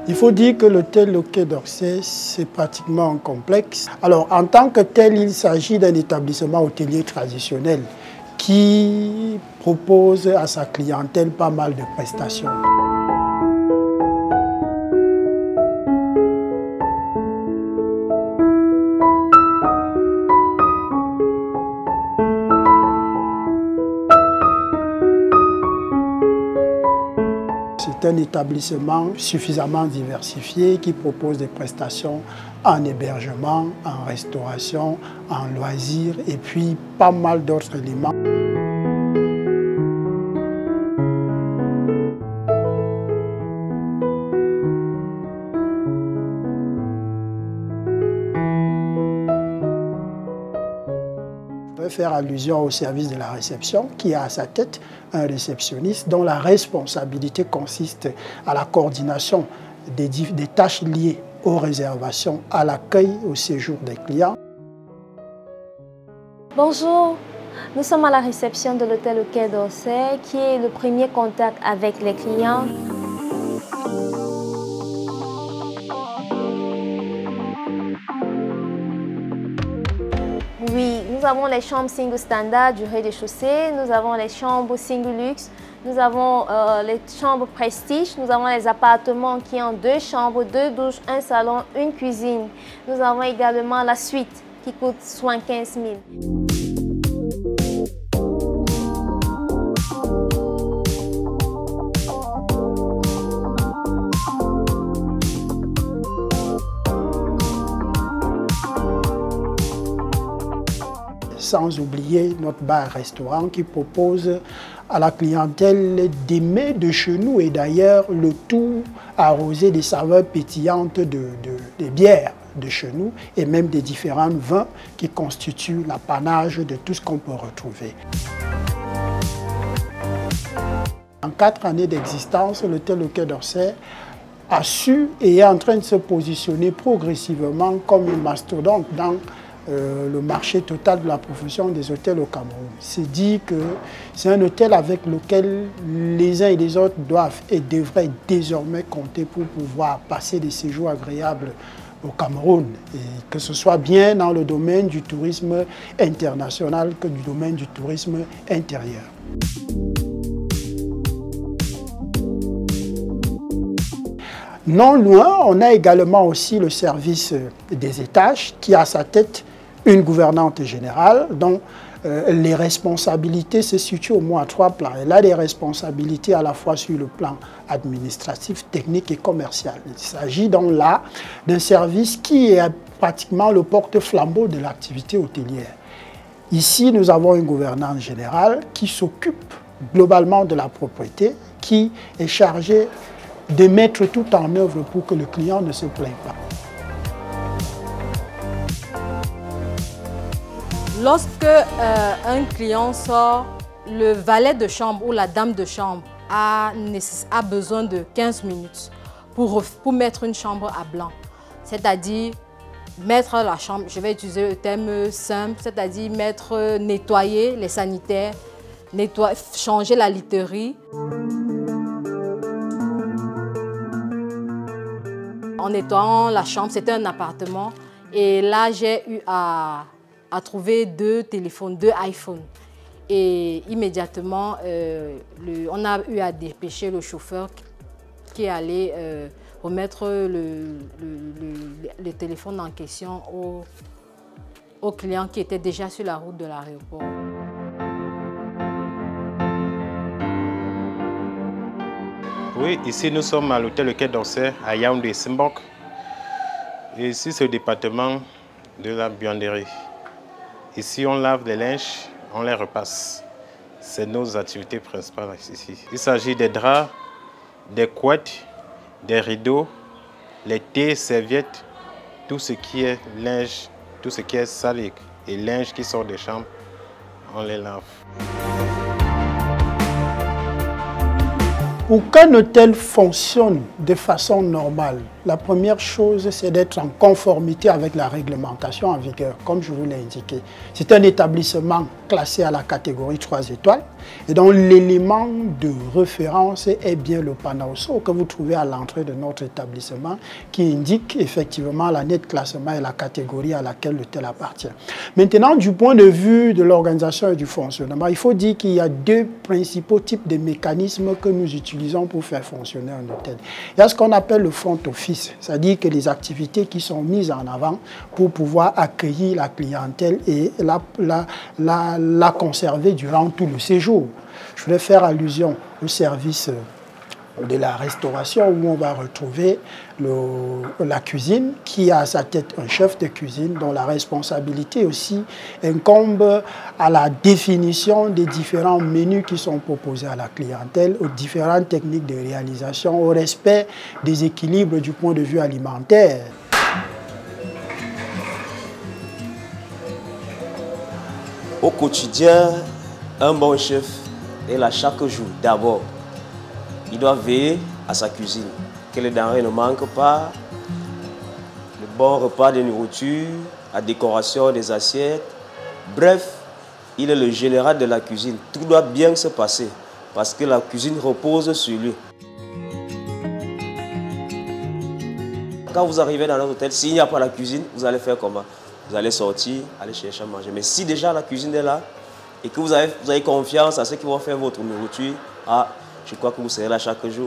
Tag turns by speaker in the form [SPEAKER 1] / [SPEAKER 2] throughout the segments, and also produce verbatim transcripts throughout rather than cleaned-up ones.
[SPEAKER 1] Il faut dire que l'hôtel Le Quai d'Orsay, c'est pratiquement un complexe. Alors, en tant que tel, il s'agit d'un établissement hôtelier traditionnel qui propose à sa clientèle pas mal de prestations. C'est un établissement suffisamment diversifié qui propose des prestations en hébergement, en restauration, en loisirs et puis pas mal d'autres éléments. On peut faire allusion au service de la réception qui a à sa tête un réceptionniste dont la responsabilité consiste à la coordination des, des tâches liées aux réservations, à l'accueil, au séjour des clients.
[SPEAKER 2] Bonjour, nous sommes à la réception de l'hôtel Le Quai d'Orsay qui est le premier contact avec les clients. Oui, nous avons les chambres single standard du rez-de-chaussée, nous avons les chambres single luxe, nous avons euh, les chambres prestige, nous avons les appartements qui ont deux chambres, deux douches, un salon, une cuisine. Nous avons également la suite qui coûte soixante-quinze mille.
[SPEAKER 1] Sans oublier notre bar-restaurant qui propose à la clientèle des mets de chez nous et d'ailleurs le tout arrosé des saveurs pétillantes de, de, des bières de chez nous et même des différents vins qui constituent l'apanage de tout ce qu'on peut retrouver. En quatre années d'existence, l'hôtel Le Quai d'Orsay a su et est en train de se positionner progressivement comme un mastodonte dans Euh, le marché total de la profession des hôtels au Cameroun. C'est dit que c'est un hôtel avec lequel les uns et les autres doivent et devraient désormais compter pour pouvoir passer des séjours agréables au Cameroun, et que ce soit bien dans le domaine du tourisme international que du domaine du tourisme intérieur. Non loin, on a également aussi le service des étages qui a à sa tête une gouvernante générale dont euh, les responsabilités se situent au moins à trois plans. Elle a des responsabilités à la fois sur le plan administratif, technique et commercial. Il s'agit donc là d'un service qui est pratiquement le porte-flambeau de l'activité hôtelière. Ici, nous avons une gouvernante générale qui s'occupe globalement de la propriété, qui est chargée de mettre tout en œuvre pour que le client ne se plaigne pas.
[SPEAKER 3] Lorsque euh, un client sort, le valet de chambre ou la dame de chambre a, a besoin de quinze minutes pour, pour mettre une chambre à blanc. C'est-à-dire mettre la chambre, je vais utiliser le terme simple, c'est-à-dire mettre, nettoyer les sanitaires, nettoyer, changer la literie. En nettoyant la chambre, c'était un appartement et là j'ai eu à, à trouver deux téléphones, deux iPhones. Et immédiatement, euh, le, on a eu à dépêcher le chauffeur qui allait euh, remettre le, le, le, le téléphone en question au, au client qui était déjà sur la route de l'aéroport.
[SPEAKER 4] Oui, ici nous sommes à l'hôtel Le Quai d'Orsay à Yaoundé-Simbok. Et ici c'est le département de la buanderie. Ici on lave les linges, on les repasse. C'est nos activités principales ici. Il s'agit des draps, des couettes, des rideaux, les thés, serviettes, tout ce qui est linge, tout ce qui est sale et linge qui sort des chambres, on les lave.
[SPEAKER 1] Pour qu'un hôtel fonctionne de façon normale, la première chose, c'est d'être en conformité avec la réglementation en vigueur, comme je vous l'ai indiqué. C'est un établissement classé à la catégorie trois étoiles. Et donc l'élément de référence est bien le panneau que vous trouvez à l'entrée de notre établissement qui indique effectivement l'année de classement et la catégorie à laquelle l'hôtel appartient. Maintenant, du point de vue de l'organisation et du fonctionnement, il faut dire qu'il y a deux principaux types de mécanismes que nous utilisons pour faire fonctionner un hôtel. Il y a ce qu'on appelle le front office, c'est-à-dire que les activités qui sont mises en avant pour pouvoir accueillir la clientèle et la, la, la, la conserver durant tout le séjour. Je voulais faire allusion au service de la restauration où on va retrouver le, la cuisine qui a à sa tête un chef de cuisine dont la responsabilité aussi incombe à la définition des différents menus qui sont proposés à la clientèle, aux différentes techniques de réalisation, au respect des équilibres du point de vue alimentaire.
[SPEAKER 5] Au quotidien, un bon chef est là chaque jour. D'abord, il doit veiller à sa cuisine, que les denrées ne manquent pas, le bon repas de nourriture, la décoration des assiettes. Bref, il est le général de la cuisine. Tout doit bien se passer parce que la cuisine repose sur lui. Quand vous arrivez dans notre hôtel, s'il n'y a pas la cuisine, vous allez faire comment? Vous allez sortir, aller chercher à manger. Mais si déjà la cuisine est là et que vous avez, vous avez confiance à ceux qui vont faire votre nourriture, ah, je crois que vous serez là chaque jour.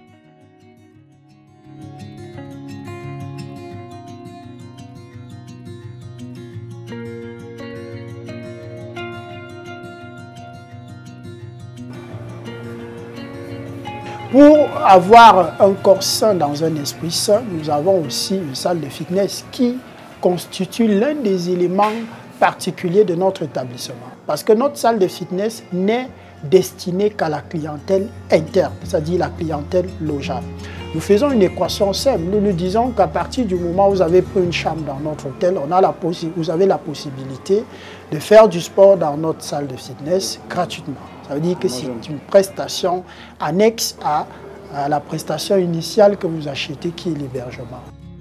[SPEAKER 1] Pour avoir un corps sain dans un esprit sain, nous avons aussi une salle de fitness qui constitue l'un des éléments particuliers de notre établissement. Parce que notre salle de fitness n'est destinée qu'à la clientèle interne, c'est-à-dire la clientèle logeable. Nous faisons une équation simple. Nous nous disons qu'à partir du moment où vous avez pris une chambre dans notre hôtel, on a la vous avez la possibilité de faire du sport dans notre salle de fitness gratuitement. Ça veut dire que c'est une prestation annexe à, à la prestation initiale que vous achetez qui est l'hébergement.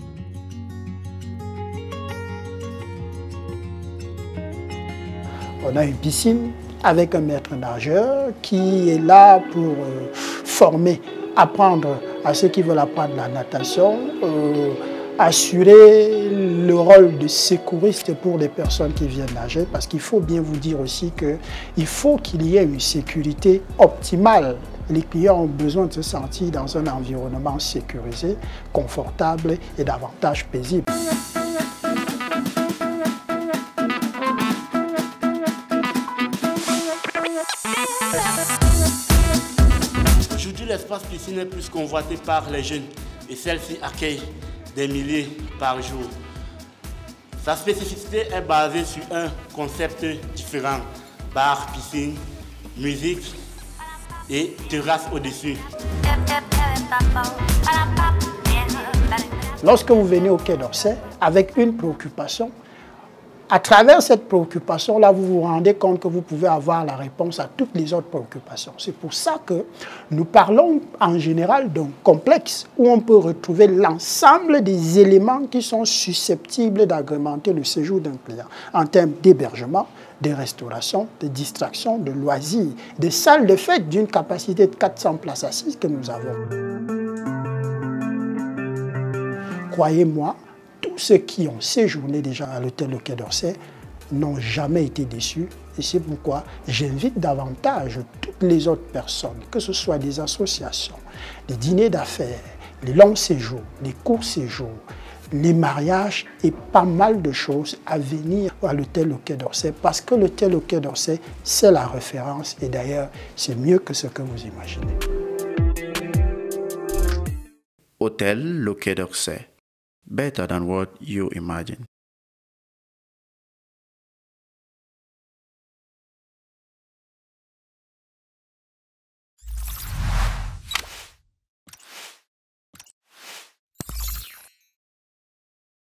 [SPEAKER 1] On a une piscine avec un maître nageur qui est là pour euh, former, apprendre à ceux qui veulent apprendre la natation, euh, assurer le rôle de secouriste pour les personnes qui viennent nager, parce qu'il faut bien vous dire aussi qu'il faut qu'il y ait une sécurité optimale. Les clients ont besoin de se sentir dans un environnement sécurisé, confortable et davantage paisible.
[SPEAKER 6] Aujourd'hui, l'espace piscine est plus convoité par les jeunes et celle-ci accueille des milliers par jour. Sa spécificité est basée sur un concept différent, bar, piscine, musique et terrasse au-dessus.
[SPEAKER 1] Lorsque vous venez au Quai d'Orsay avec une préoccupation, à travers cette préoccupation-là, vous vous rendez compte que vous pouvez avoir la réponse à toutes les autres préoccupations. C'est pour ça que nous parlons en général d'un complexe où on peut retrouver l'ensemble des éléments qui sont susceptibles d'agrémenter le séjour d'un client en termes d'hébergement, de restauration, de distraction, de loisirs, des salles de fête d'une capacité de quatre cents places assises que nous avons. Croyez-moi, tous ceux qui ont séjourné déjà à l'hôtel Le Quai d'Orsay n'ont jamais été déçus. Et c'est pourquoi j'invite davantage toutes les autres personnes, que ce soit des associations, des dîners d'affaires, les longs séjours, les courts séjours, les mariages et pas mal de choses à venir à l'hôtel Le Quai d'Orsay, parce que l'hôtel Le Quai d'Orsay, c'est la référence et d'ailleurs, c'est mieux que ce que vous imaginez.
[SPEAKER 7] Hôtel Le Quai d'Orsay. Better than what you imagine.